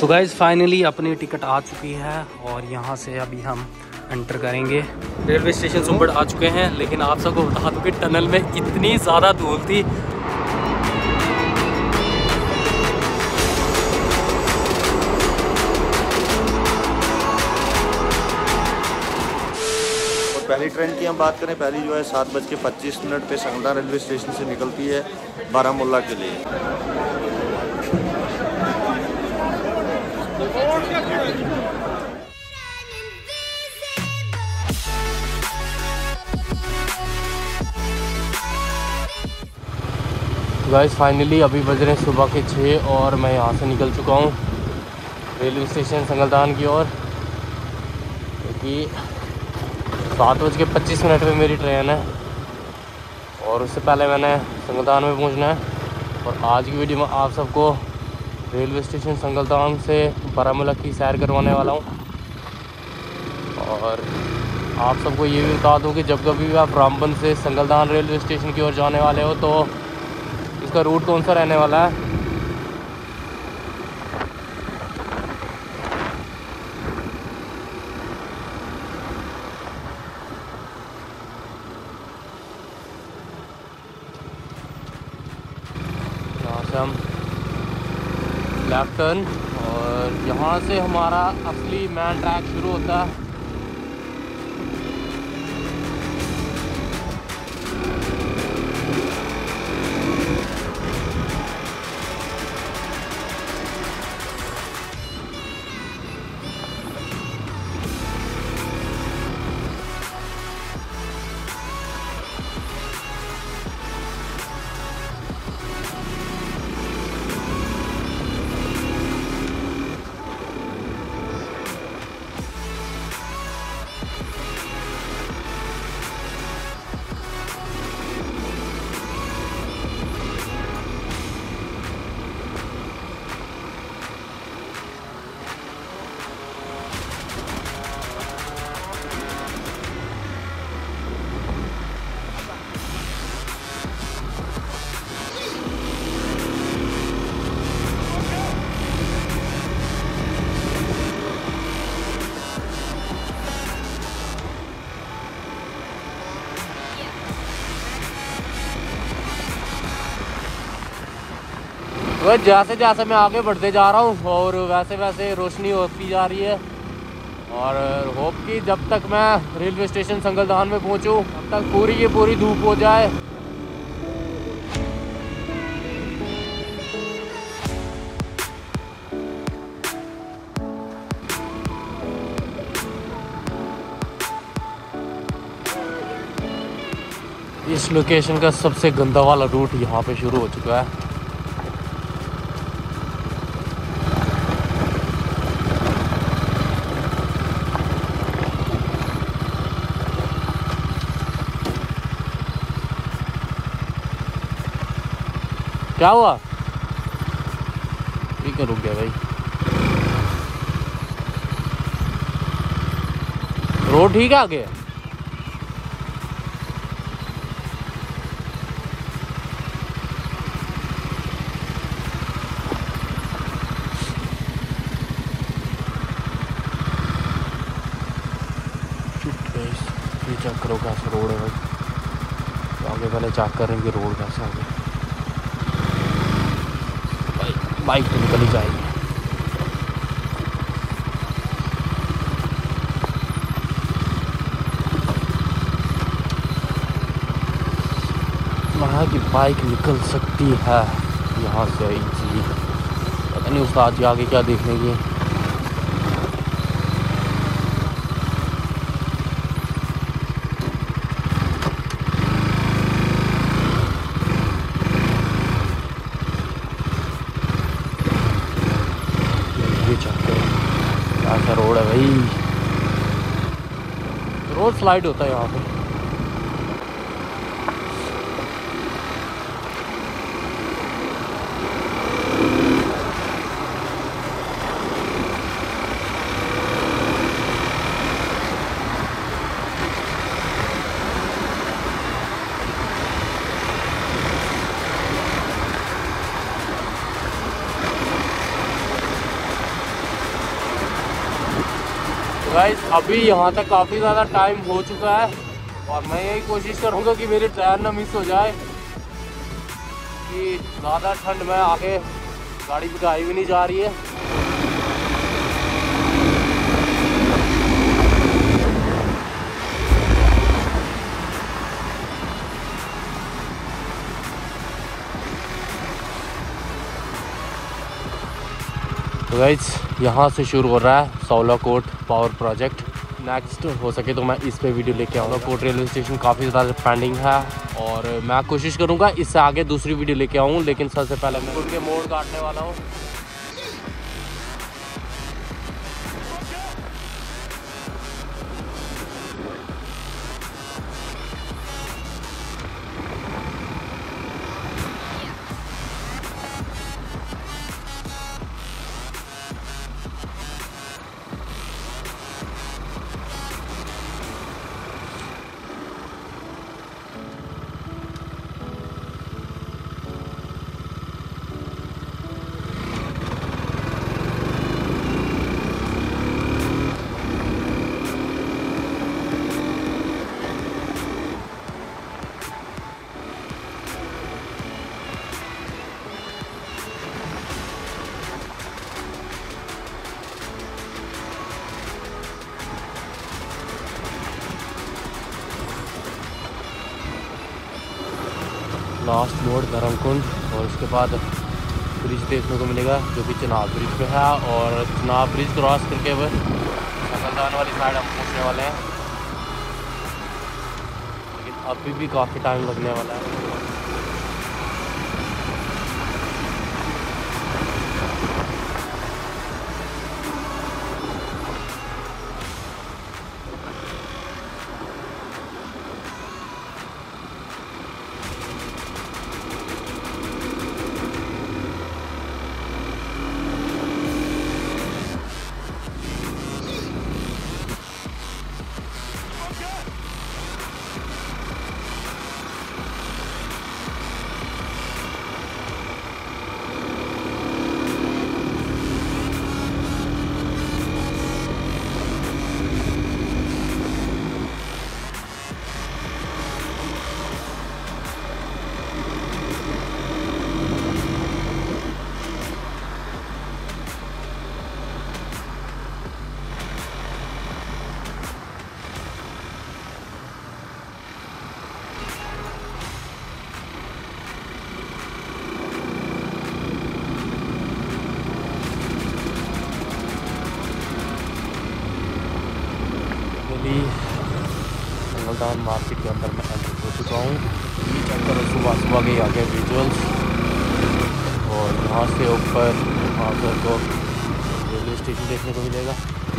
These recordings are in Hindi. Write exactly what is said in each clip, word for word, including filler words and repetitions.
तो गाइज फाइनली अपनी टिकट आ चुकी है और यहाँ से अभी हम एंटर करेंगे। रेलवे स्टेशन सुंबड़ आ चुके हैं, लेकिन आप सबको बता दूँ कि टनल में इतनी ज़्यादा धूल थी। पहली ट्रेन की हम बात करें, पहली जो है सात बज के पच्चीस मिनट पे संगलदान रेलवे स्टेशन से निकलती है बारामूला के लिए। गाइस फाइनली अभी बज रहे हैं सुबह के छः और मैं यहाँ से निकल चुका हूँ रेलवे स्टेशन संगलदान की ओर, क्योंकि सात बज के पच्चीस मिनट में मेरी ट्रेन है और उससे पहले मैंने संगलदान में पहुंचना है। और आज की वीडियो में आप सबको रेलवे स्टेशन संगलदान से बारामूला की सैर करवाने वाला हूं। और आप सबको ये भी बता दूं कि जब कभी भी आप रामबन से संगलदान रेलवे स्टेशन की ओर जाने वाले हो तो इसका रूट कौन सा रहने वाला है। हम लेफ्ट टर्न और यहाँ से हमारा असली मेन ट्रैक शुरू होता है। वह जैसे जैसे मैं आगे बढ़ते जा रहा हूँ और वैसे वैसे रोशनी होती जा रही है और होप कि जब तक मैं रेलवे स्टेशन संगलदान में पहुँचूँ तब तक पूरी की पूरी धूप हो जाए। इस लोकेशन का सबसे गंदा वाला रूट यहाँ पे शुरू हो चुका है। क्या हुआ? ठीक है, रुक गया भाई। रोड ठीक है आगे? ये चेक करो कैसा रोड है भाई। आगे पहले चेक करें कि रोड कैसा है। बाइक तो निकल ही जाएगी। वहाँ की बाइक निकल सकती है यहाँ से इजीली। पता नहीं उस्ताद जी आगे क्या देखने की। ऐसा रोड है भाई, रोड स्लाइड होता है यहाँ पे। गाइस अभी यहाँ तक काफ़ी ज़्यादा टाइम हो चुका है और मैं यही कोशिश करूँगा कि मेरी ट्रेन ना मिस हो जाए, कि ज़्यादा ठंड में आगे गाड़ी बिठाई भी नहीं जा रही है। तो गाइस यहाँ से शुरू हो रहा है Sawalkot power project. Next हो सके तो मैं इस पे वीडियो लेके आऊँगा। कोट रेलवे स्टेशन काफ़ी ज़्यादा पेंडिंग है और मैं कोशिश करूँगा इससे आगे दूसरी वीडियो लेके आऊँ, लेकिन सबसे पहले मैं उनके मोड़ काटने वाला हूँ। लास्ट मोड़ धर्मकुंड और उसके बाद ब्रिज देखने को मिलेगा जो कि चिनाब ब्रिज पे है, और चिनाब ब्रिज क्रॉस करके वह संगलदान वाली साइड हम पहुँचने वाले हैं, लेकिन अभी भी काफ़ी टाइम लगने वाला है। संगलदान मार्केट के अंदर मैं एंटर हो चुका हूँ। ये चेक करो सुबह सुबह के आगे विजुअल्स, और यहाँ से ऊपर वहाँ पर तो रेलवे स्टेशन देखने को मिलेगा।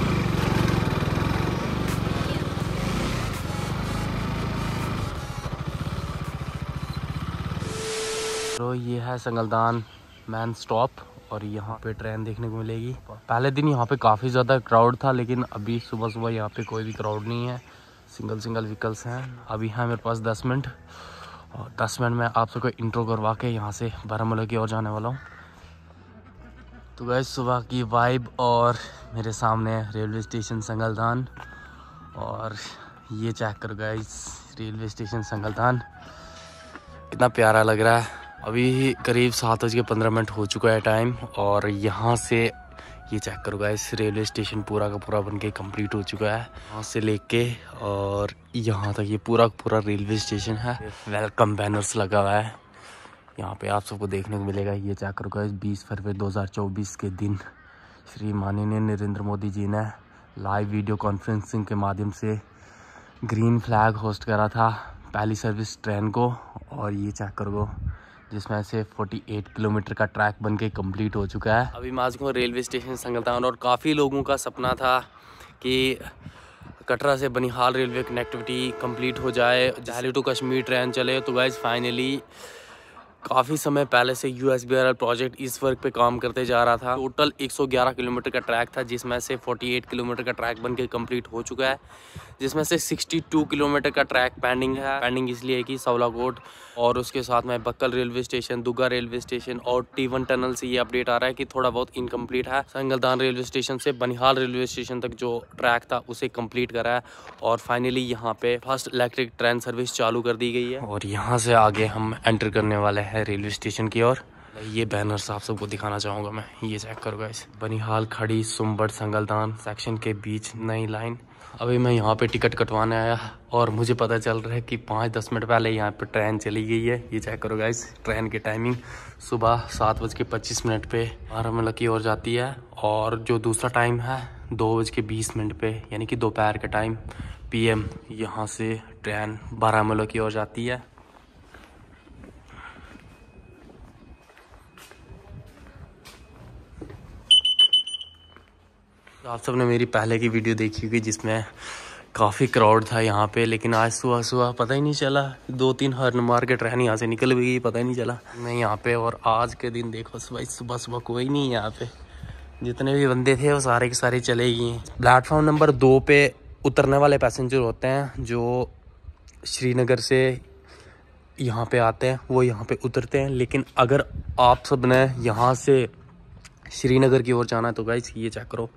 तो ये है संगलदान मैन स्टॉप और यहाँ पे ट्रेन देखने को मिलेगी। पहले दिन यहाँ पे काफ़ी ज़्यादा क्राउड था, लेकिन अभी सुबह सुबह यहाँ पे कोई भी क्राउड नहीं है, सिंगल सिंगल व्हीकल्स हैं। अभी है मेरे पास दस मिनट और दस मिनट में आप सबको इंट्रो करवा के यहाँ से बारामूला की ओर जाने वाला हूँ। तो गाइस सुबह की वाइब और मेरे सामने रेलवे स्टेशन संगलदान, और ये चेक करो गाइस रेलवे स्टेशन संगलदान कितना प्यारा लग रहा है। अभी करीब सात बज के पंद्रह मिनट हो चुका है टाइम, और यहाँ से ये चेक करो गाइस रेलवे स्टेशन पूरा का पूरा बनके कंप्लीट हो चुका है। यहाँ से लेके और यहाँ तक ये पूरा पूरा रेलवे स्टेशन है। वेलकम बैनर्स लगा हुआ है यहाँ पे, आप सबको देखने को मिलेगा। ये चेक करो गाइस बीस फरवरी दो हज़ार चौबीस के दिन श्री माननीय नरेंद्र मोदी जी ने लाइव वीडियो कॉन्फ्रेंसिंग के माध्यम से ग्रीन फ्लैग होस्ट करा था पहली सर्विस ट्रेन को, और ये चेक करो जिसमें से अड़तालीस किलोमीटर का ट्रैक बनके कंप्लीट हो चुका है। अभी मैं आ चुका हूँ रेलवे स्टेशन संगलदान, और काफ़ी लोगों का सपना था कि कटरा से बनिहाल रेलवे कनेक्टिविटी कंप्लीट हो जाए, दिल्ली टू कश्मीर ट्रेन चले। तो गाइस फाइनली काफ़ी समय पहले से U S B R L project इस वर्क पे काम करते जा रहा था। टोटल एक सौ ग्यारह किलोमीटर का ट्रैक था, जिसमें से अड़तालीस किलोमीटर का ट्रैक बन के कम्प्लीट हो चुका है, जिसमें से बासठ किलोमीटर का ट्रैक पेंडिंग है। पेंडिंग इसलिए है कि सवलाकोट और उसके साथ में Bakkal railway station, Dugga railway station और टी वन टनल से ये अपडेट आ रहा है कि थोड़ा बहुत इनकम्प्लीट है। संगलदान रेलवे स्टेशन से बनिहाल रेलवे स्टेशन तक जो ट्रैक था उसे कंप्लीट करा है और फाइनली यहाँ पे फर्स्ट इलेक्ट्रिक ट्रेन सर्विस चालू कर दी गई है। और यहाँ से आगे हम एंटर करने वाले हैं रेलवे स्टेशन की ओर। ये बैनर्स आप सबको दिखाना चाहूँगा मैं, ये चेक करो गाइस। बनिहाल खड़ी सुम्बड़ संगलदान सेक्शन के बीच नई लाइन। अभी मैं यहाँ पे टिकट कटवाने आया और मुझे पता चल रहा है कि पाँच दस मिनट पहले यहाँ पे ट्रेन चली गई है। ये चेक करो गाइस, ट्रेन की टाइमिंग सुबह सात बज के पच्चीस मिनट पे बारामूला की ओर जाती है और जो दूसरा टाइम है दो बज के बीस मिनट पे, यानी कि दोपहर के टाइम पी एम यहाँ से ट्रेन बारामूला की ओर जाती है। आप सबने मेरी पहले की वीडियो देखी होगी जिसमें काफ़ी क्राउड था यहाँ पे, लेकिन आज सुबह सुबह पता ही नहीं चला, दो तीन हॉर्न मार के ट्रेन यहाँ से निकल गई, पता ही नहीं चला मैं यहाँ पे। और आज के दिन देखो सुबह सुबह सुबह कोई नहीं है यहाँ पे, जितने भी बंदे थे वो सारे के सारे चले गए हैं। प्लेटफॉर्म नंबर दो पे उतरने वाले पैसेंजर होते हैं जो श्रीनगर से यहाँ पे आते हैं, वो यहाँ पे उतरते हैं। लेकिन अगर आप सब ने यहाँ से श्रीनगर की ओर जाना है तो गाइस ये चेक करो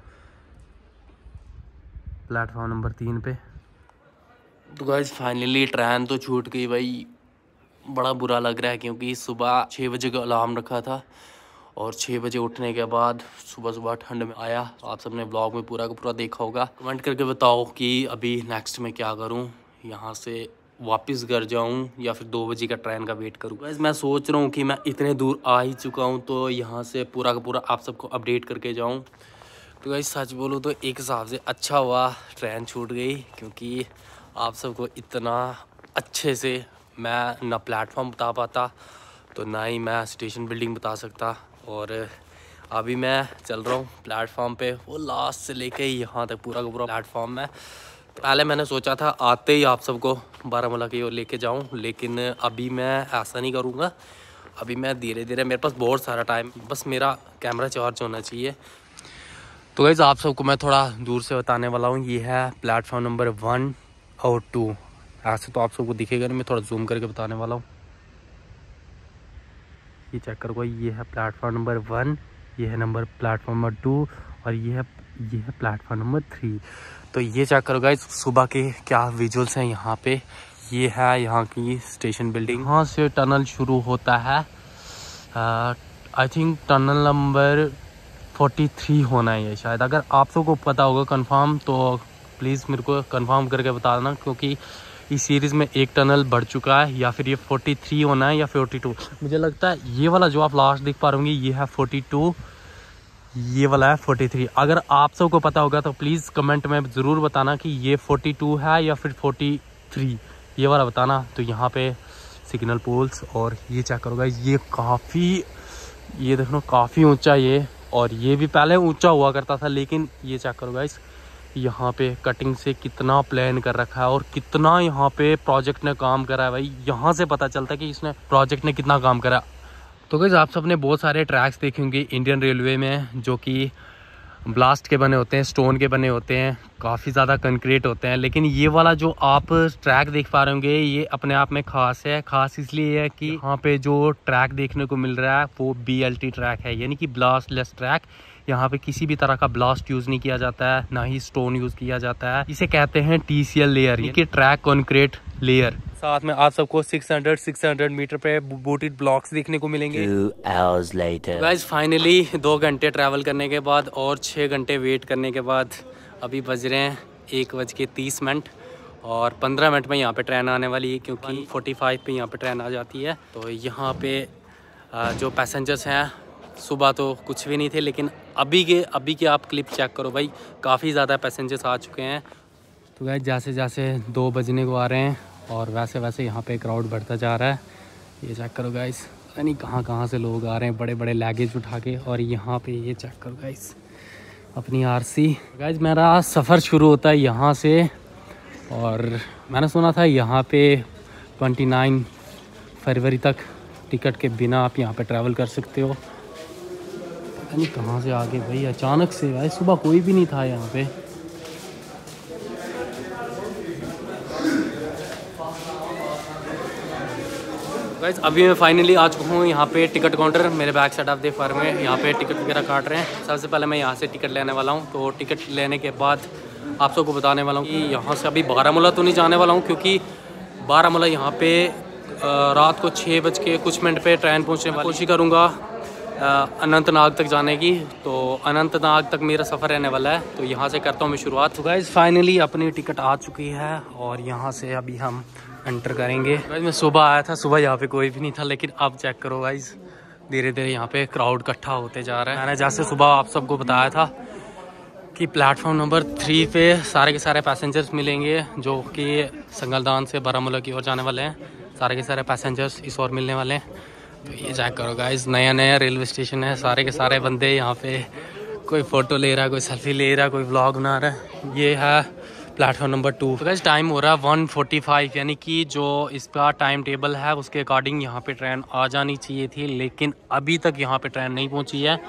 प्लेटफॉर्म नंबर तीन पे। तो गाइस फाइनली ट्रेन तो छूट गई भाई, बड़ा बुरा लग रहा है क्योंकि सुबह छः बजे का अलार्म रखा था और छः बजे उठने के बाद सुबह सुबह ठंड में आया। तो आप सबने ब्लॉग में पूरा का पूरा देखा होगा। कमेंट करके बताओ कि अभी नेक्स्ट में क्या करूं, यहाँ से वापस घर जाऊं या फिर दो बजे का ट्रेन का वेट करूं। गाइस मैं सोच रहा हूँ कि मैं इतने दूर आ ही चुका हूँ तो यहाँ से पूरा का पूरा आप सबको अपडेट करके जाऊँ। तो गाइस सच बोलूँ तो एक हिसाब से अच्छा हुआ ट्रेन छूट गई, क्योंकि आप सबको इतना अच्छे से मैं ना प्लेटफॉर्म बता पाता तो ना ही मैं स्टेशन बिल्डिंग बता सकता। और अभी मैं चल रहा हूँ प्लेटफॉर्म पे, वो लास्ट से लेके यहाँ तक पूरा का पूरा प्लेटफॉर्म है। तो पहले मैंने सोचा था आते ही आप सबको बारामूला की ओर लेके जाऊँ, लेकिन अभी मैं ऐसा नहीं करूँगा। अभी मैं धीरे धीरे, मेरे पास बहुत सारा टाइम, बस मेरा कैमरा चार्ज होना चाहिए। तो गाइस आप सबको मैं थोड़ा दूर से बताने वाला हूँ। ये है प्लेटफॉर्म नंबर वन और टू। ऐसे तो आप सबको दिखेगा नहीं, मैं थोड़ा जूम करके बताने वाला हूँ। ये चेक करो, ये है प्लेटफॉर्म नंबर वन, ये है नंबर प्लेटफॉर्म नंबर टू और ये है ये है प्लेटफॉर्म नंबर थ्री। तो ये चेक करो गाइस सुबह के क्या विजुअल्स हैं यहाँ पे। ये है यहाँ की स्टेशन बिल्डिंग, यहाँ से टनल शुरू होता है। आई थिंक टनल नंबर तैंतालीस होना है ये शायद। अगर आप सबको पता होगा कंफर्म तो प्लीज़ मेरे को कंफर्म करके बता देना, क्योंकि इस सीरीज़ में एक टनल बढ़ चुका है, या फिर ये तैंतालीस होना है या बयालीस। मुझे लगता है ये वाला जो आप लास्ट देख पा रहे होंगे ये है बयालीस, ये वाला है तैंतालीस। अगर आप सबको पता होगा तो प्लीज़ कमेंट में ज़रूर बताना कि ये बयालीस है या फिर तैंतालीस, ये वाला बताना। तो यहाँ पे सिग्नल पोल्स, और ये चेक करो गाइस, ये काफ़ी, ये देखो काफ़ी ऊंचा ये, और ये भी पहले ऊंचा हुआ करता था, लेकिन ये चेक करो गाइस यहाँ पे कटिंग से कितना प्लान कर रखा है और कितना यहाँ पे प्रोजेक्ट ने काम करा है भाई। यहाँ से पता चलता है कि इसने प्रोजेक्ट ने कितना काम करा। तो गाइस आप सबने बहुत सारे ट्रैक्स देखे होंगे इंडियन रेलवे में जो कि ब्लास्ट के बने होते हैं, स्टोन के बने होते हैं, काफ़ी ज़्यादा कंक्रीट होते हैं। लेकिन ये वाला जो आप ट्रैक देख पा रहे होंगे ये अपने आप में ख़ास है। ख़ास इसलिए है कि यहाँ पे जो ट्रैक देखने को मिल रहा है वो बी एल टी ट्रैक है, यानी कि ब्लास्ट लेस ट्रैक। यहाँ पे किसी भी तरह का ब्लास्ट यूज़ नहीं किया जाता है, ना ही स्टोन यूज़ किया जाता है। इसे कहते हैं टी सी एल लेयर, यानी कि ट्रैक कॉन्क्रीट लेयर। साथ में आप सबको छह सौ छह सौ मीटर पे बूटेड ब्लॉक्स देखने को मिलेंगे। Two hours later. Guys finally दो घंटे ट्रैवल करने के बाद और छः घंटे वेट करने के बाद अभी बज रहे हैं एक बज के तीस मिनट और पंद्रह मिनट में यहाँ पे ट्रेन आने वाली है, क्योंकि पैंतालीस पे यहाँ पे ट्रेन आ जाती है। तो यहाँ पे जो पैसेंजर्स हैं सुबह तो कुछ भी नहीं थे, लेकिन अभी के अभी के आप क्लिप चेक करो भाई, काफ़ी ज़्यादा पैसेंजर्स आ चुके हैं। तो गाइस जैसे जैसे दो बजने को आ रहे हैं और वैसे वैसे यहाँ पे क्राउड बढ़ता जा रहा है। ये चेक करो गाइस, पता नहीं कहाँ कहाँ से लोग आ रहे हैं बड़े बड़े लगेज उठा के। और यहाँ पे ये चेक करो गाइस अपनी आरसी। गाइस मेरा सफ़र शुरू होता है यहाँ से, और मैंने सुना था यहाँ पे उनतीस फरवरी तक टिकट के बिना आप यहाँ पे ट्रैवल कर सकते हो। पता नहीं कहाँ से आगे भाई, अचानक से भाई, सुबह कोई भी नहीं था यहाँ पे। गाइस अभी मैं फाइनली आ चुका हूँ यहाँ पे टिकट काउंटर। मेरे बैक साइड आप देख पा रहे हैं, यहाँ पे टिकट वगैरह काट रहे हैं। सबसे पहले मैं यहाँ से टिकट लेने वाला हूँ। तो टिकट लेने के बाद आप सबको बताने वाला हूँ कि यहाँ से अभी बारामूला तो नहीं जाने वाला हूँ, क्योंकि बारामूला यहाँ पे रात को छः बज के कुछ मिनट पे ट्रेन पहुँचने की कोशिश करूँगा अनंतनाग तक जाने की। तो अनंतनाग तक मेरा सफ़र रहने वाला है, तो यहाँ से करता हूँ मैं शुरुआत। तो गाइस फाइनली अपनी टिकट आ चुकी है और यहाँ से अभी हम एंटर करेंगे। गाइस मैं सुबह आया था, सुबह यहाँ पे कोई भी नहीं था, लेकिन अब चेक करो गाइस, धीरे धीरे यहाँ पे क्राउड इकट्ठा होते जा रहा है। मैंने जैसे सुबह आप सबको बताया था कि प्लेटफॉर्म नंबर थ्री पे सारे के सारे पैसेंजर्स मिलेंगे जो कि संगलदान से बारामूला की ओर जाने वाले हैं। सारे के सारे पैसेंजर्स इस ओर मिलने वाले हैं। तो ये चेक करो गाइस, नया नया रेलवे स्टेशन है। सारे के सारे बंदे यहाँ पे, कोई फ़ोटो ले रहा है, कोई सेल्फी ले रहा है, कोई व्लॉग बना रहा है। ये है प्लेटफॉर्म नंबर टू। तो गाइस टाइम हो रहा है वन फोर्टी फाइव, यानी कि जो इसका टाइम टेबल है उसके अकॉर्डिंग यहाँ पे ट्रेन आ जानी चाहिए थी, लेकिन अभी तक यहाँ पे ट्रेन नहीं पहुँची है,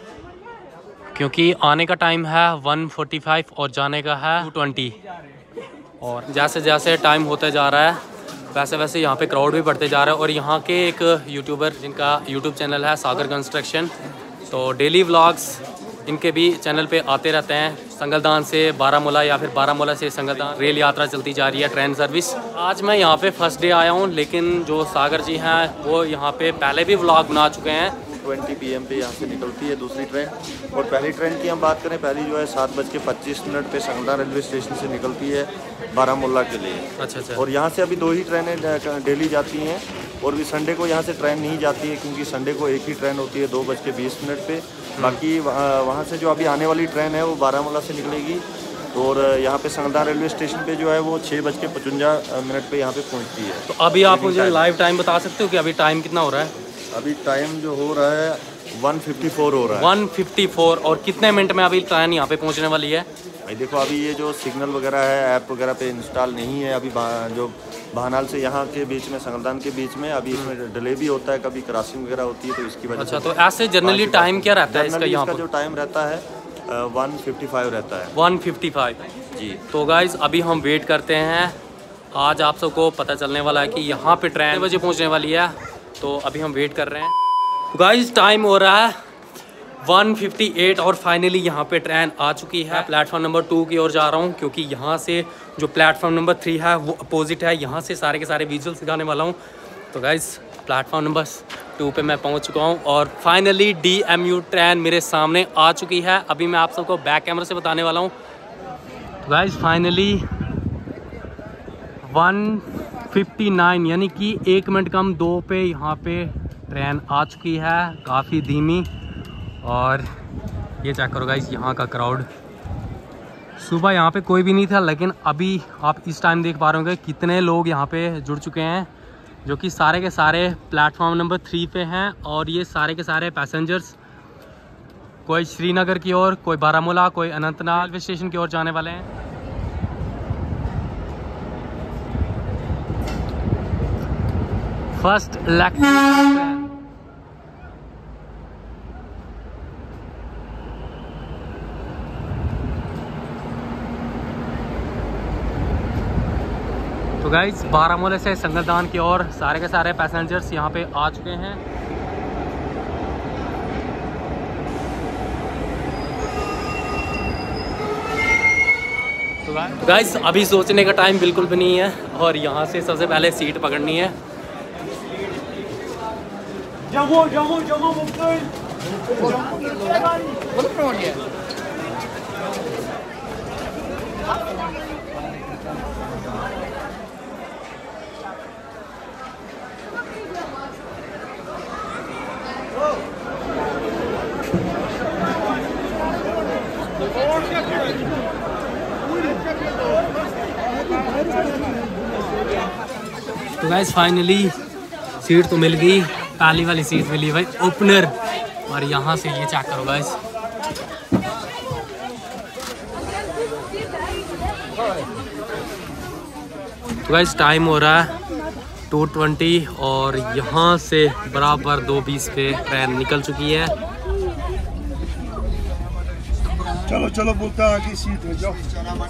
क्योंकि आने का टाइम है वन फोर्टी फाइव और जाने का है टू ट्वेंटी। और जैसे जैसे टाइम होता जा रहा है वैसे वैसे यहाँ पे क्राउड भी बढ़ते जा रहा है। और यहाँ के एक यूट्यूबर जिनका यूट्यूब चैनल है सागर कंस्ट्रक्शन, तो डेली व्लॉग्स इनके भी चैनल पे आते रहते हैं। संगलदान से बारामूला या फिर बारामूला से संगलदान रेल यात्रा चलती जा रही है, ट्रेन सर्विस। आज मैं यहाँ पे फर्स्ट डे आया हूँ, लेकिन जो सागर जी हैं वो यहाँ पे पहले भी व्लॉग बना चुके हैं। ट्वेंटी पी एम पे यहाँ से निकलती है दूसरी ट्रेन। और पहली ट्रेन की हम बात करें, पहली जो है सात बज के पच्चीस मिनट पे संगलदान रेलवे स्टेशन से निकलती है बारामूला के लिए। अच्छा अच्छा। और यहाँ से अभी दो ही ट्रेनें डेली जाती हैं, और भी संडे को यहाँ से ट्रेन नहीं जाती है, क्योंकि संडे को एक ही ट्रेन होती है दो बज के बीस मिनट पे। बाकी वहाँ से जो अभी आने वाली ट्रेन है वो बारामूला से निकलेगी, और यहाँ पे संगलदान रेलवे स्टेशन पे जो है वो छः बज के पचवंजा मिनट पे यहाँ पे पहुँचती है। तो अभी आप मुझे लाइव टाइम बता सकते हो कि अभी टाइम कितना हो रहा है? अभी टाइम जो हो रहा है वन फिफ्टी फोर हो रहा है। One fifty four. और कितने मिनट में अभी ट्रेन यहाँ पे पहुँचने वाली है? भाई देखो, अभी ये जो सिग्नल वगैरह है ऐप वगैरह पे इंस्टॉल नहीं है अभी। जो भानाल से यहाँ के बीच में, संगलदान के बीच में अभी इसमें डिले भी होता है, कभी क्रॉसिंग वगैरह होती है, तो इसकी वजह से। अच्छा, तो ऐसे जनरली टाइम क्या रहता है इसका? यहाँ का जो टाइम रहता है वन फिफ्टी फाइव रहता है। वन फिफ्टी फाइव जी। तो गाइज अभी हम वेट करते हैं। आज आप सबको पता चलने वाला है कि यहाँ पे ट्रेन बजे पहुँचने वाली है, तो अभी हम वेट कर रहे हैं। गाइज टाइम हो रहा है वन फिफ्टी एट और फाइनली यहाँ पे ट्रेन आ चुकी है। प्लेटफॉर्म नंबर टू की ओर जा रहा हूँ, क्योंकि यहाँ से जो प्लेटफॉर्म नंबर थ्री है वो अपोजिट है। यहाँ से सारे के सारे विजुअल्स दिखाने वाला हूँ। तो गाइज प्लेटफॉर्म नंबर टू पे मैं पहुँच चुका हूँ और finally D M U train मेरे सामने आ चुकी है। अभी मैं आप सबको बैक कैमरा से बताने वाला हूँ। तो guys finally one fifty nine, यानी कि एक मिनट कम दो पे यहाँ पे ट्रेन आ चुकी है, काफ़ी धीमी। और ये चेक करो गाइस, यहाँ का क्राउड। सुबह यहाँ पे कोई भी नहीं था, लेकिन अभी आप इस टाइम देख पा रहे होंगे कितने लोग यहाँ पे जुड़ चुके हैं, जो कि सारे के सारे प्लेटफॉर्म नंबर थ्री पे हैं। और ये सारे के सारे पैसेंजर्स कोई श्रीनगर की ओर, कोई बारामूला, कोई अनंतनाग रेलवे स्टेशन की ओर जाने वाले हैं। First electric. तो गाइज बारामूला से संगलदान की ओर सारे के सारे पैसेंजर्स यहाँ पे आ चुके हैं। तो गाइज अभी सोचने का टाइम बिल्कुल भी नहीं है, और यहाँ से सबसे पहले सीट पकड़नी है। जामो जामो जामो तो गाइस फाइनली सीट तो मिल गई, पहली वाली सीट मिली भाई, ओपनर। और यहाँ से ये चेक करो गाइस, तो गाइस टाइम हो रहा है टू ट्वेंटी और यहाँ से बराबर दो बीस पे ट्रेन निकल चुकी है। चलो चलो बोलता है कि सीट में जाओ।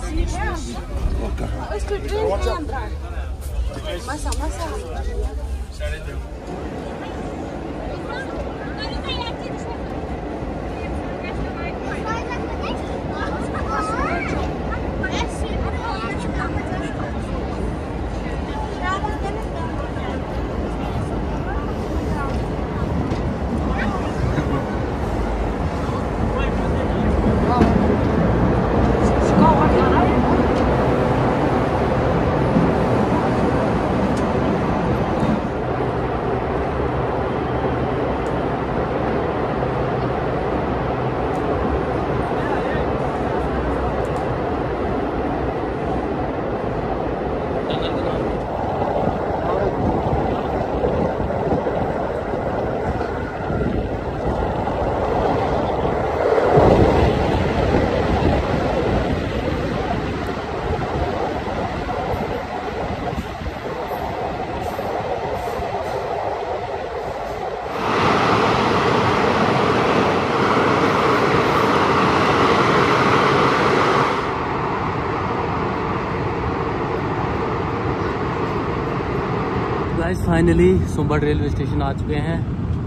फाइनली सुंबड़ रेलवे स्टेशन आ चुके हैं।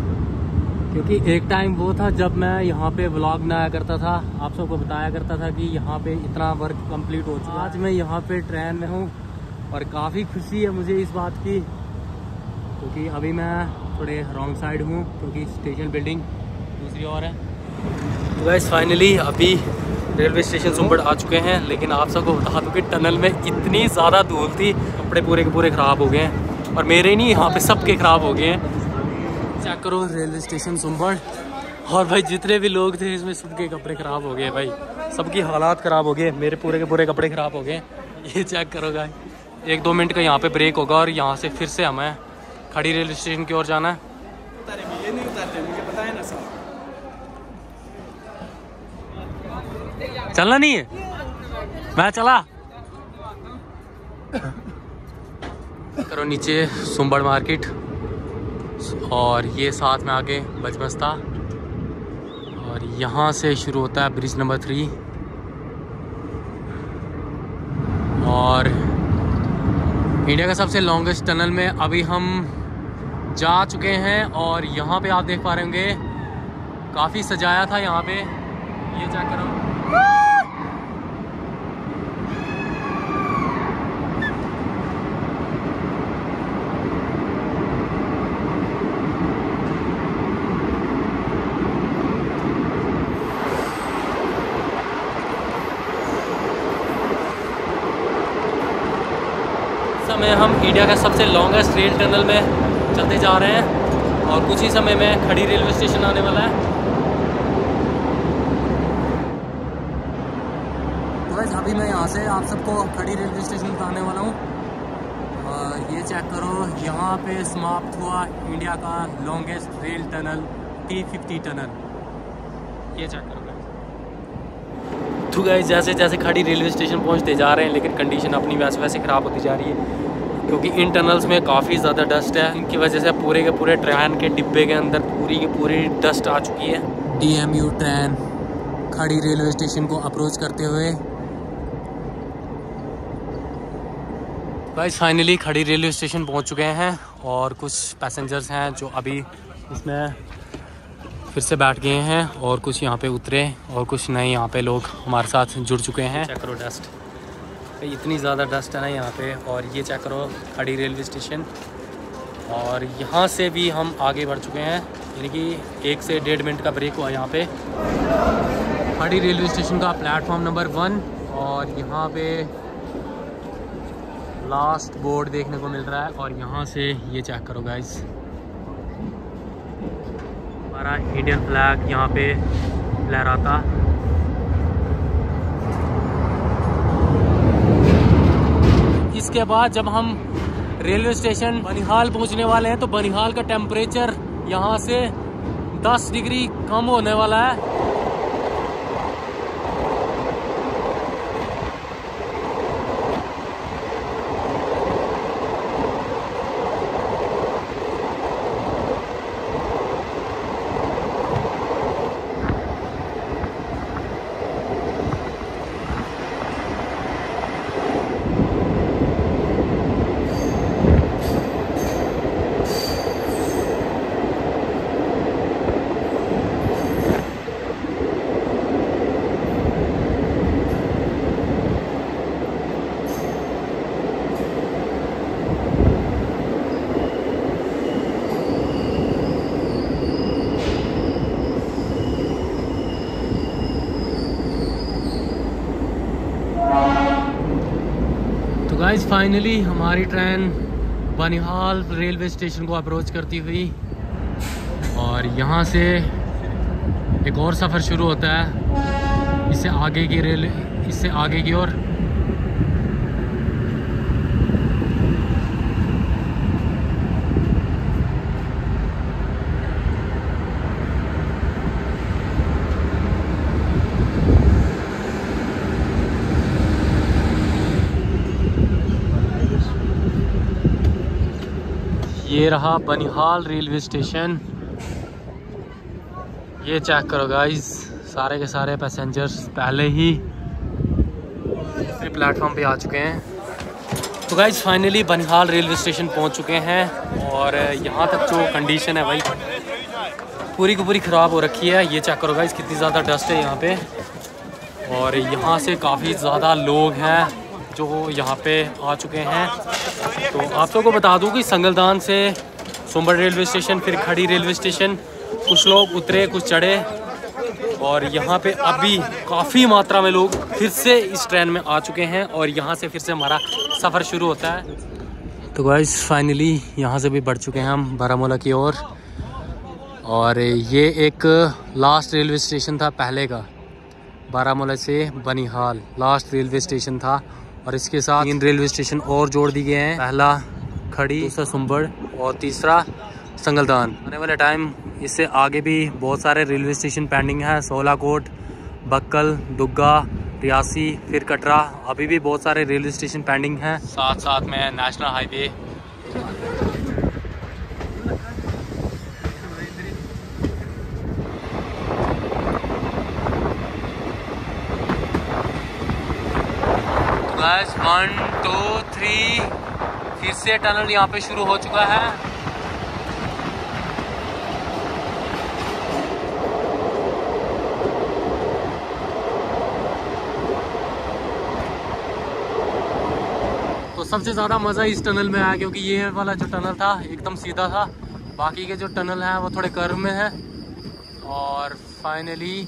क्योंकि एक टाइम वो था जब मैं यहाँ पे व्लॉग में आया करता था, आप सबको बताया करता था कि यहाँ पे इतना वर्क कंप्लीट हो चुका है। आज मैं यहाँ पे ट्रेन में हूँ और काफ़ी खुशी है मुझे इस बात की, क्योंकि अभी मैं थोड़े रॉन्ग साइड हूँ क्योंकि स्टेशन बिल्डिंग दूसरी ओर है। तो गाइस फाइनली अभी रेलवे स्टेशन सुंबड़ आ चुके हैं, लेकिन आप सबको बता दूँ कि टनल में इतनी ज़्यादा धूल थी, कपड़े पूरे के पूरे ख़राब हो गए हैं। और मेरे नहीं, यहाँ पे सबके ख़राब हो गए हैं। चेक करो रेलवे स्टेशन सुंबड़, और भाई जितने भी लोग थे इसमें सबके कपड़े ख़राब हो गए भाई, सबकी हालात ख़राब हो गए, मेरे पूरे के पूरे कपड़े ख़राब हो गए। ये चेक करो गाइस, एक दो मिनट का यहाँ पे ब्रेक होगा और यहाँ से फिर से हमें खड़ी रेलवे स्टेशन की ओर जाना है। ये नहीं उतारते, मुझे पता है ना सर। चलना नहीं है, मैं चला करो नीचे सुंबड़ मार्केट, और ये साथ में आगे बजमस्ता, और यहाँ से शुरू होता है ब्रिज नंबर थ्री। और इंडिया का सबसे लॉन्गेस्ट टनल में अभी हम जा चुके हैं, और यहाँ पे आप देख पा रहे होंगे काफ़ी सजाया था यहाँ पे, ये चेक करो। समय हम इंडिया का सबसे लॉन्गेस्ट रेल टनल में चलते जा रहे हैं, और कुछ ही समय में खड़ी रेलवे स्टेशन आने वाला है। तो गाइस अभी मैं यहाँ से आप सबको खड़ी रेलवे स्टेशन बताने वाला हूँ। ये चेक करो, यहाँ पे समाप्त हुआ इंडिया का longest rail tunnel T fifty tunnel. ये चेक करो गाइस। तो गाइस जैसे जैसे खड़ी रेलवे स्टेशन पहुँचते जा रहे हैं, लेकिन कंडीशन अपनी वैसे वैसे ख़राब होती जा रही है, क्योंकि इन टनल्स में काफ़ी ज़्यादा डस्ट है। इनकी वजह से पूरे के पूरे ट्रेन के डिब्बे के अंदर पूरी की पूरी डस्ट आ चुकी है। D M U train Khari railway station को अप्रोच करते हुए guys finally Khari railway station पहुंच चुके हैं, और कुछ पैसेंजर्स हैं जो अभी इसमें फिर से बैठ गए हैं, और कुछ यहाँ पे उतरे, और कुछ नए यहाँ पे लोग हमारे साथ जुड़ चुके हैं। चेक करो डस्ट, इतनी ज़्यादा डस्ट है ना यहाँ पे। और ये चेक करो खड़ी रेलवे स्टेशन, और यहाँ से भी हम आगे बढ़ चुके हैं, यानी कि एक से डेढ़ मिनट का ब्रेक हुआ यहाँ पे। खड़ी रेलवे स्टेशन का प्लेटफॉर्म नंबर वन, और यहाँ पे लास्ट बोर्ड देखने को मिल रहा है, और यहाँ से ये चेक करो गाइस, हमारा इंडियन फ्लैग यहाँ पे लहराता। इसके बाद जब हम रेलवे स्टेशन बनिहाल पहुंचने वाले हैं, तो बनिहाल का टेम्परेचर यहाँ से दस डिग्री कम होने वाला है। तो गाइस फाइनली हमारी ट्रेन बनिहाल रेलवे स्टेशन को अप्रोच करती हुई और यहाँ से एक और सफ़र शुरू होता है इससे आगे की रेल इससे आगे की ओर। ये रहा बनिहाल रेलवे स्टेशन। ये चेक करो गाइस, सारे के सारे पैसेंजर्स पहले ही दूसरे प्लेटफॉर्म पे आ चुके हैं। तो guys finally Banihal railway station पहुंच चुके हैं और यहाँ तक जो कंडीशन है भाई पूरी की पूरी ख़राब हो रखी है। ये चेक करो गाइस कितनी ज़्यादा डस्ट है यहाँ पे और यहाँ से काफ़ी ज़्यादा लोग हैं जो यहाँ पे आ चुके हैं। तो आप सबको बता दूँ कि संगलदान से सुंबड़ रेलवे स्टेशन, फिर खड़ी रेलवे स्टेशन, कुछ लोग उतरे कुछ चढ़े और यहाँ पे अभी काफ़ी मात्रा में लोग फिर से इस ट्रेन में आ चुके हैं और यहाँ से फिर से हमारा सफ़र शुरू होता है। तो गाइस फाइनली यहाँ से भी बढ़ चुके हैं हम बारामूला की ओर और, और ये एक लास्ट रेलवे स्टेशन था पहले का, बारामूला से बनिहाल लास्ट रेलवे स्टेशन था और इसके साथ तीन रेलवे स्टेशन और जोड़ दिए गए हैं। पहला खड़ी, दूसरा सुंबड़ और तीसरा संगलदान। आने वाले टाइम इससे आगे भी बहुत सारे रेलवे स्टेशन पेंडिंग है, सोलाकोट, बक्कल, दुग्गा, रियासी, फिर कटरा, अभी भी बहुत सारे रेलवे स्टेशन पेंडिंग हैं। साथ साथ में नेशनल हाईवे। बस वन टू थ्री फिर से टनल यहाँ पे शुरू हो चुका है। तो सबसे ज़्यादा मज़ा इस टनल में आया क्योंकि ये वाला जो टनल था एकदम सीधा था, बाकी के जो टनल हैं वो थोड़े कर्व में है। और फाइनली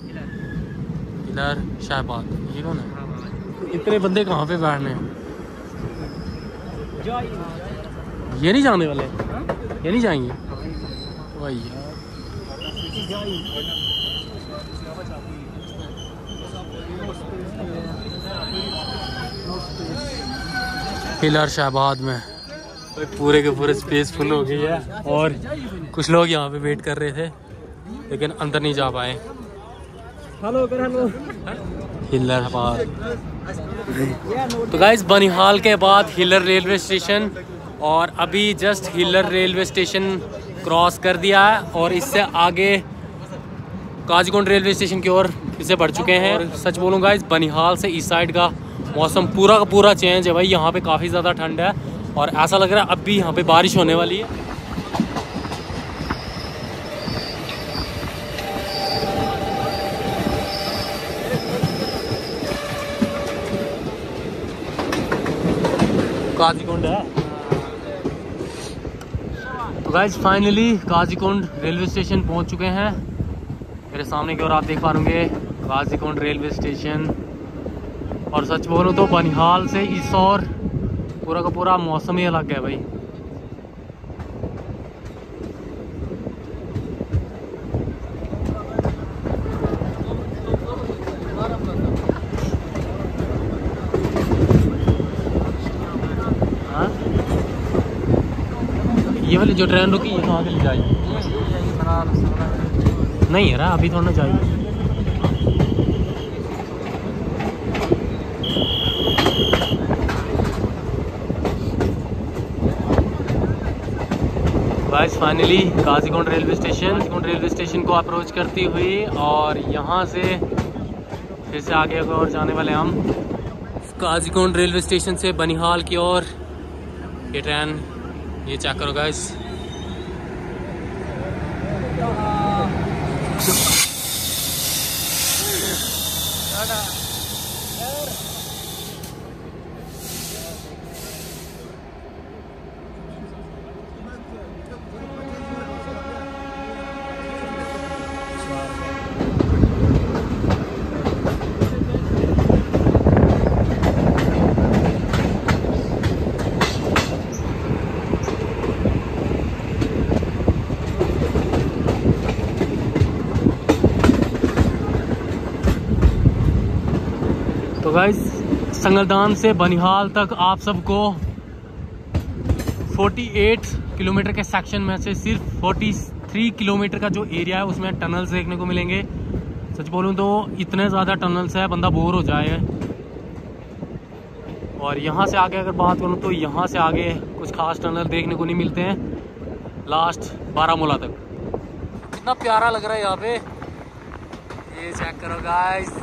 इधर शाहबाद, ये कौन है? इतने बंदे कहाँ पे बैठने हैं? ये नहीं जाने वाले, ये नहीं जाएंगे वही। हिलर शाहबाद में पूरे के पूरे स्पेस फुल हो गई है और कुछ लोग यहाँ पे वेट कर रहे थे लेकिन अंदर नहीं जा पाए। Hello hello Hillar Shahabad. तो गाइस बनिहाल के बाद हिलर रेलवे स्टेशन और अभी just Hillar railway station cross कर दिया है और इससे आगे काजीकुंड रेलवे स्टेशन की ओर फिर से बढ़ चुके हैं। और सच बोलूँ गाइस बनिहाल से इस साइड का मौसम पूरा का पूरा चेंज है भाई। यहाँ पे काफ़ी ज़्यादा ठंड है और ऐसा लग रहा है अब भी यहाँ पे बारिश होने वाली है। काजीकुंड है। तो guys finally Qazigund railway station पहुंच चुके हैं। मेरे सामने की ओर आप देख पा रहे काजीकुंड रेलवे स्टेशन। और सच बोलूं तो बनिहाल से इस और पूरा का पूरा मौसम ही अलग है भाई। ये वाली जो ट्रेन रुकी है कहाँ के लिए जाएगी? नहीं है अभी थोड़ा ना जाएगी। Guys finally Qazigund railway station Qazigund railway station को अप्रोच करती हुई और यहाँ से फिर से आगे और जाने वाले हम काजीकुंड रेलवे स्टेशन से बनिहाल की ओर। ये ट्रेन ये चेक करो गाइस। तो गाइस संगलदान से बनिहाल तक आप सबको अड़तालीस किलोमीटर के सेक्शन में से सिर्फ तैंतालीस किलोमीटर का जो एरिया है उसमें टनल्स देखने को मिलेंगे। सच बोलूँ तो इतने ज़्यादा टनल्स है बंदा बोर हो जाए। और यहाँ से आगे अगर बात करूँ तो यहाँ से आगे कुछ खास टनल देखने को नहीं मिलते हैं लास्ट बारामूला तक। कितना प्यारा लग रहा है यहाँ पे, ये चेक करो गाइस।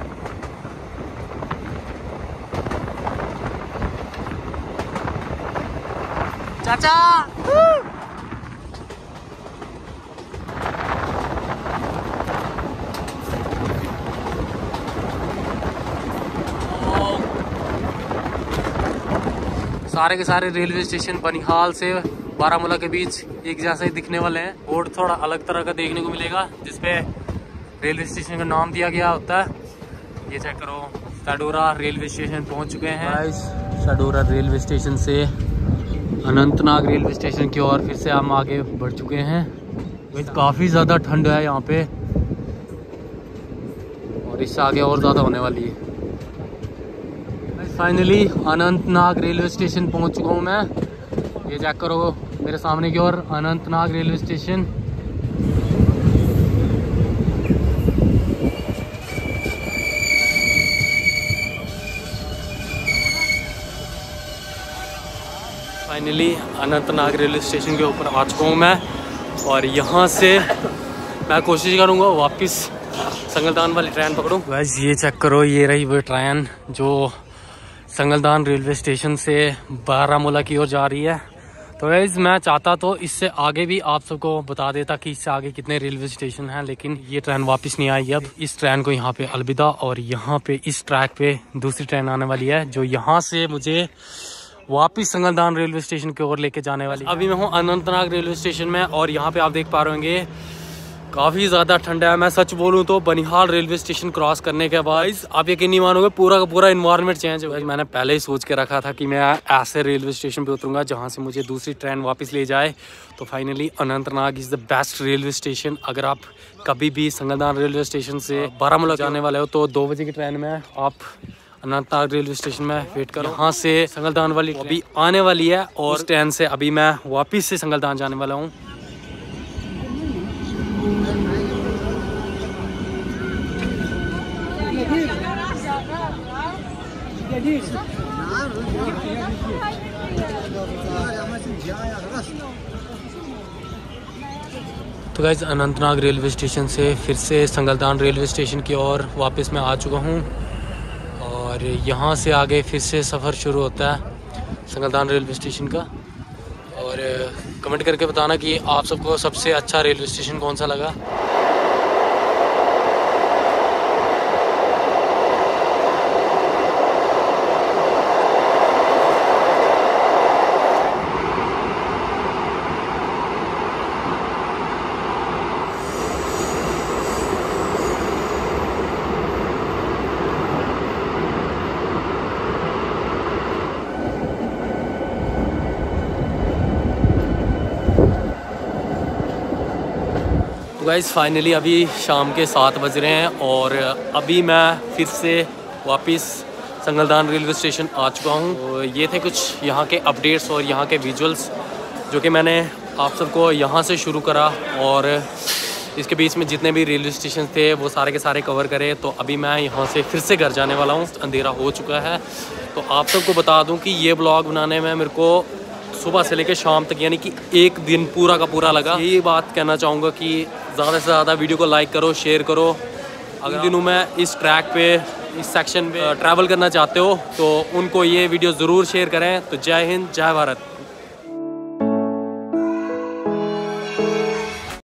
चाचा सारे के सारे रेलवे स्टेशन बनिहाल से बारामूला के बीच एक जैसे ही दिखने वाले हैं। बोर्ड थोड़ा अलग तरह का देखने को मिलेगा जिसपे रेलवे स्टेशन का नाम दिया गया होता है। ये चेक करो, शाडोरा रेलवे स्टेशन पहुंच चुके हैं। शाडोरा रेलवे स्टेशन से अनंतनाग रेलवे स्टेशन की ओर फिर से हम आगे बढ़ चुके हैं। काफ़ी ज़्यादा ठंड है यहाँ पे और इससे आगे और ज़्यादा होने वाली है। फाइनली अनंतनाग रेलवे स्टेशन पहुँच चुका हूँ मैं। ये चेक करो मेरे सामने की ओर Anantnag railway station. Finally Anantnag railway station के ऊपर आ चुका हूँ मैं और यहाँ से मैं कोशिश करूँगा वापस संगलदान वाली ट्रेन पकड़ूँ। बस ये चेक करो, ये रही वो ट्रेन जो संगलदान रेलवे स्टेशन से बारामूला की ओर जा रही है। तो गाइस मैं चाहता तो इससे आगे भी आप सबको बता देता कि इससे आगे कितने रेलवे स्टेशन हैं, लेकिन ये ट्रेन वापस नहीं आई। अब इस ट्रेन को यहाँ पे अलविदा। और यहाँ पे इस ट्रैक पे दूसरी ट्रेन आने वाली है जो यहाँ से मुझे वापस संगलदान रेलवे स्टेशन की ओर लेके जाने वाली। अभी मैं हूँ अनंतनाग रेलवे स्टेशन में और यहाँ पे आप देख पा रहे होंगे काफ़ी ज़्यादा ठंडा है। मैं सच बोलूँ तो बनिहाल रेलवे स्टेशन क्रॉस करने के बाद आप यकीन नहीं मानोगे पूरा का पूरा इन्वायरमेंट चेंज है। मैंने पहले ही सोच के रखा था कि मैं ऐसे रेलवे स्टेशन पे उतरूँगा जहाँ से मुझे दूसरी ट्रेन वापस ले जाए। तो finally Anantnag is the best railway station. अगर आप कभी भी संगलदान रेलवे स्टेशन से बारामूला जाने वाले हो तो दो बजे की ट्रेन में आप अनंतनाग रेलवे स्टेशन में वेट करो। यहाँ से संगलदान वाली अभी आने वाली है और उस ट्रेन से अभी मैं वापस से संगलदान जाने वाला हूँ। तो गाइस अनंतनाग रेलवे स्टेशन से फिर से संगलदान रेलवे स्टेशन की ओर वापस मैं आ चुका हूँ और यहाँ से आगे फिर से सफ़र शुरू होता है संगलदान रेलवे स्टेशन का। और कमेंट करके बताना कि आप सबको सबसे अच्छा रेलवे स्टेशन कौन सा लगा। तो गाइस फाइनली अभी शाम के सात बज रहे हैं और अभी मैं फिर से वापस संगलदान रेलवे स्टेशन आ चुका हूँ। तो ये थे कुछ यहाँ के अपडेट्स और यहाँ के विजुअल्स जो कि मैंने आप सबको यहाँ से शुरू करा और इसके बीच में जितने भी रेलवे स्टेशन थे वो सारे के सारे कवर करे। तो अभी मैं यहाँ से फिर से घर जाने वाला हूँ, अंधेरा हो चुका है। तो आप सबको बता दूँ कि ये ब्लॉग बनाने में मेरे को सुबह से लेकर शाम तक यानी कि एक दिन पूरा का पूरा लगा। यही बात कहना चाहूँगा कि ज़्यादा से ज़्यादा वीडियो को लाइक करो, शेयर करो। अगले दिनों में इस ट्रैक पे इस सेक्शन पे ट्रैवल करना चाहते हो तो उनको ये वीडियो ज़रूर शेयर करें। तो जय हिंद, जय भारत।